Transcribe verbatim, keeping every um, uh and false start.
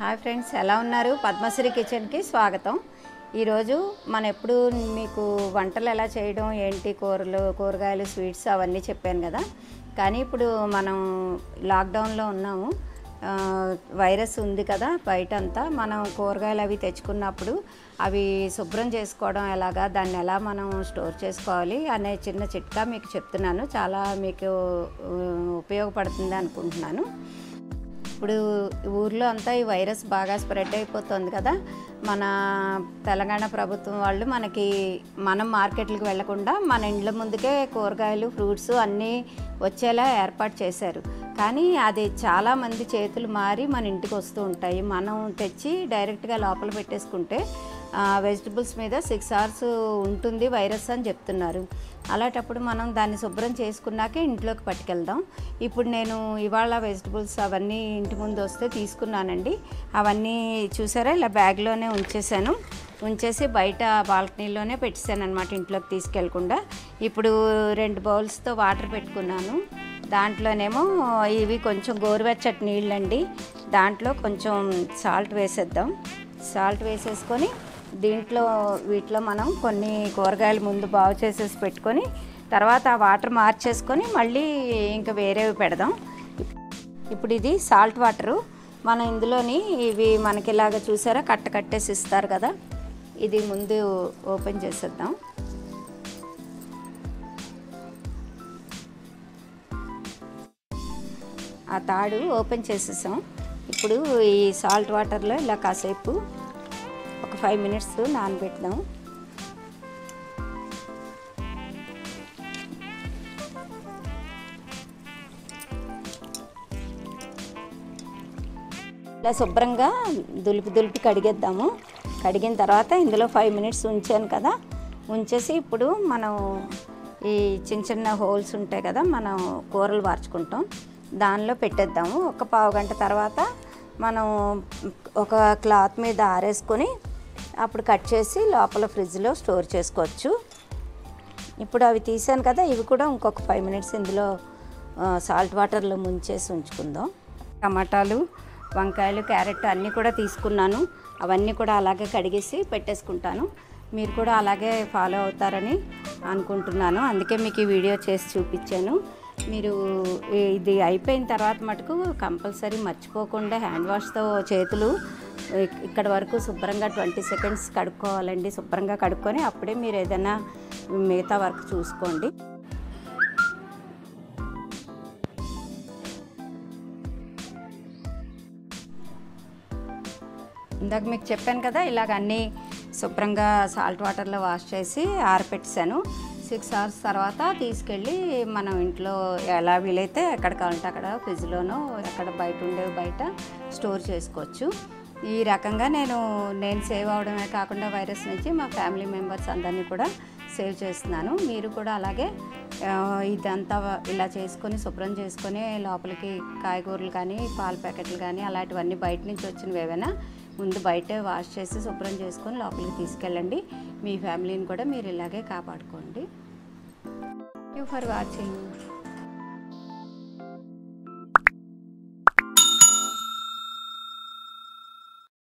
Hi friends, ఎలా ఉన్నారు? పద్మశ్రీ కిచెన్కి స్వాగతం. ఈరోజు మనం ఎప్పుడు మీకు వంటలు ఎలా చేయడం ఏంటి, కూరలు కూరగాయలు స్వీట్స్ అవన్నీ చెప్పాను కదా. కానీ ఇప్పుడు మనం లాక్డౌన్లో ఉన్నాము. వైరస్ ఉంది కదా బయటంతా. మనం కూరగాయలు అవి తెచ్చుకున్నప్పుడు అవి శుభ్రం చేసుకోవడం ఎలాగా, దాన్ని ఎలా మనం స్టోర్ చేసుకోవాలి అనే చిన్న చిట్కా మీకు చెప్తున్నాను. చాలా మీకు ఉపయోగపడుతుంది అనుకుంటున్నాను. ఇప్పుడు ఊర్లో అంతా ఈ వైరస్ బాగా స్ప్రెడ్ అయిపోతుంది కదా. మన తెలంగాణ ప్రభుత్వం వాళ్ళు మనకి మనం మార్కెట్లకు వెళ్లకుండా మన ఇండ్ల ముందుకే కూరగాయలు ఫ్రూట్స్ అన్నీ వచ్చేలా ఏర్పాటు చేశారు. కానీ అది చాలామంది చేతులు మారి మన ఇంటికి వస్తూ ఉంటాయి. మనం తెచ్చి డైరెక్ట్గా లోపల పెట్టేసుకుంటే వెజిటబుల్స్ మీద సిక్స్ అవర్స్ ఉంటుంది వైరస్ అని చెప్తున్నారు. అలాంటప్పుడు మనం దాన్ని శుభ్రం చేసుకున్నాకే ఇంట్లోకి పట్టుకెళ్దాం. ఇప్పుడు నేను ఇవాళ వెజిటబుల్స్ అవన్నీ ఇంటి ముందు వస్తే తీసుకున్నానండి. అవన్నీ చూసారా, ఇలా బ్యాగ్లోనే ఉంచేసాను. ఉంచేసి బయట బాల్కనీలోనే పెట్టేశాను అనమాట, ఇంట్లోకి తీసుకెళ్లకుండా. ఇప్పుడు రెండు బౌల్స్తో వాటర్ పెట్టుకున్నాను. దాంట్లోనేమో ఇవి కొంచెం గోరువెచ్చటి నీళ్ళండి. దాంట్లో కొంచెం సాల్ట్ వేసేద్దాం. సాల్ట్ వేసేసుకొని దీంట్లో వీటిలో మనం కొన్ని కూరగాయలు ముందు బాగు చేసేసి పెట్టుకొని తర్వాత ఆ వాటర్ మార్చేసుకొని మళ్ళీ ఇంకా వేరేవి పెడదాం. ఇప్పుడు ఇది సాల్ట్ వాటరు. మనం ఇందులోని ఇవి మనకి ఇలాగ చూసారా కట్ట కట్టేసి ఇస్తారు కదా, ఇది ముందు ఓపెన్ చేసేద్దాం. ఆ తాడు ఓపెన్ చేసేసాం. ఇప్పుడు ఈ సాల్ట్ వాటర్లో ఇలా కాసేపు ఒక ఫైవ్ మినిట్స్ నానబెడదాం. ఇలా శుభ్రంగా దులిపి దులిపి కడిగేద్దాము. కడిగిన తర్వాత ఇందులో ఫైవ్ మినిట్స్ ఉంచాను కదా, ఉంచేసి ఇప్పుడు మనం ఈ చిన్న చిన్న హోల్స్ ఉంటాయి కదా, మనం కూరలు వార్చుకుంటాం, దానిలో పెట్టేద్దాము. ఒక పావు గంట తర్వాత మనం ఒక క్లాత్ మీద ఆరేసుకొని అప్పుడు కట్ చేసి లోపల ఫ్రిడ్జ్లో స్టోర్ చేసుకోవచ్చు. ఇప్పుడు అవి తీసాను కదా, ఇవి కూడా ఇంకొక ఫైవ్ మినిట్స్ ఇందులో సాల్ట్ వాటర్లో ముంచేసి ఉంచుకుందాం. టమాటాలు, వంకాయలు, క్యారెట్ అన్నీ కూడా తీసుకున్నాను. అవన్నీ కూడా అలాగే కడిగేసి పెట్టేసుకుంటాను. మీరు కూడా అలాగే ఫాలో అవుతారని అనుకుంటున్నాను. అందుకే మీకు ఈ వీడియో చేసి చూపించాను. మీరు ఇది అయిపోయిన తర్వాత మటుకు కంపల్సరీ మర్చిపోకుండా హ్యాండ్ వాష్తో చేతులు ఇక్కడ వరకు శుభ్రంగా ట్వంటీ సెకండ్స్ కడుక్కోవాలండి. శుభ్రంగా కడుక్కొని అప్పుడే మీరు ఏదైనా మిగతా వర్క్ చూసుకోండి. ఇందాక మీకు చెప్పాను కదా, ఇలాగ అన్నీ శుభ్రంగా సాల్ట్ వాటర్లో వాష్ చేసి ఆరపెట్టేసాను. సిక్స్ అవర్స్ తర్వాత తీసుకెళ్ళి మనం ఇంట్లో ఎలా వీలైతే ఎక్కడ కావాలంటే అక్కడ ఫ్రిడ్జ్లోనో ఎక్కడ బయట ఉండేవి బయట స్టోర్ చేసుకోవచ్చు. ఈ రకంగా నేను నేను సేవ్ అవడమే కాకుండా వైరస్ నుంచి మా ఫ్యామిలీ మెంబర్స్ అందరినీ కూడా సేవ్ చేస్తున్నాను. మీరు కూడా అలాగే ఇదంతా ఇలా చేసుకొని శుభ్రం చేసుకొని లోపలికి కాయగూరలు కానీ పాల ప్యాకెట్లు కానీ అలాంటివన్నీ బయట నుంచి వచ్చినవి ఏవైనా ముందు బయటే వాష్ చేసి శుభ్రం చేసుకొని లోపలికి తీసుకెళ్ళండి. మీ ఫ్యామిలీని కూడా మీరు ఇలాగే కాపాడుకోండి. Thank you for watching.